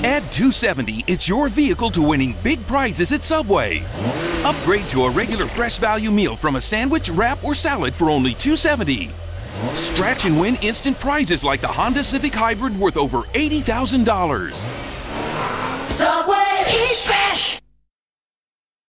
Add 270, it's your vehicle to winning big prizes at Subway. Upgrade to a regular fresh value meal from a sandwich, wrap, or salad for only $2.70. Scratch and win instant prizes like the Honda Civic Hybrid worth over $80,000. Subway!